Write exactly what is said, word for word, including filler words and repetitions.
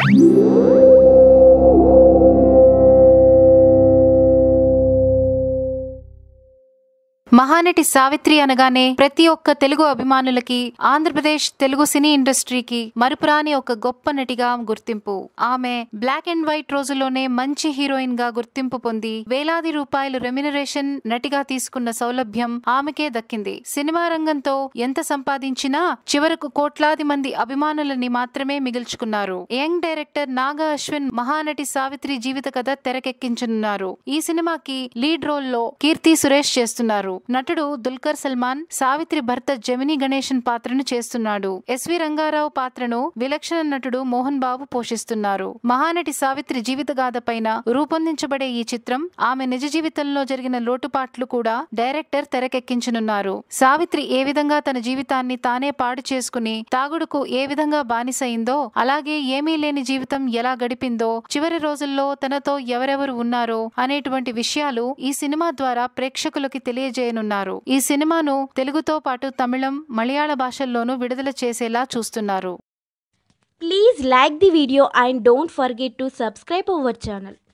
మహానటి సావిత్రి అనగానే ప్రతి ఒక్క తెలుగు అభిమానులకి, ఆంధ్రప్రదేశ్ తెలుగు సినీ ఇండస్ట్రీకి మరుపురాని ఒక గొప్ప నటిగా గుర్తింపు. ఆమె బ్లాక్ అండ్ వైట్ రోజుల్లోనే మంచి హీరోయిన్ గా గుర్తింపు పొంది వేలాది రూపాయలు రెమ్యునరేషన్ నటిగా తీసుకున్న సౌలభ్యం ఆమెకే దక్కింది. సినిమా రంగంతో ఎంత సంపాదించినా చివరకు కోట్లాది మంది అభిమానులని మాత్రమే మిగిల్చుకున్నారు. యంగ్ డైరెక్టర్ నాగా అశ్విన్ మహానటి సావిత్రి జీవిత కథ తెరకెక్కించనున్నారు. ఈ సినిమాకి లీడ్ రోల్ లో కీర్తి సురేష్ చేస్తున్నారు. నటుడు దుల్కర్ సల్మాన్ సావిత్రి భర్త జమినీ గణేశన్ పాత్రను చేస్తున్నాడు. ఎస్వి రంగారావు పాత్రను విలక్షణ నటుడు మోహన్ బాబు పోషిస్తున్నారు. మహానటి సావిత్రి జీవితగాథ పైన రూపొందించబడే ఈ చిత్రం ఆమె నిజ జీవితంలో జరిగిన లోటుపాట్లు కూడా డైరెక్టర్ తెరకెక్కించనున్నారు. సావిత్రి ఏ విధంగా తన జీవితాన్ని తానే పాడు చేసుకుని తాగుడుకు ఏ విధంగా బానిసైందో, అలాగే ఏమీ లేని జీవితం ఎలా గడిపిందో, చివరి రోజుల్లో తనతో ఎవరెవరు ఉన్నారో అనేటువంటి విషయాలు ఈ సినిమా ద్వారా ప్రేక్షకులకి తెలియజేయ ఈ సినిమాను తెలుగుతో పాటు తమిళం, మలయాళ భాషల్లోనూ విడుదల చేసేలా చూస్తున్నారు. Please like the video and don't forget to subscribe our channel.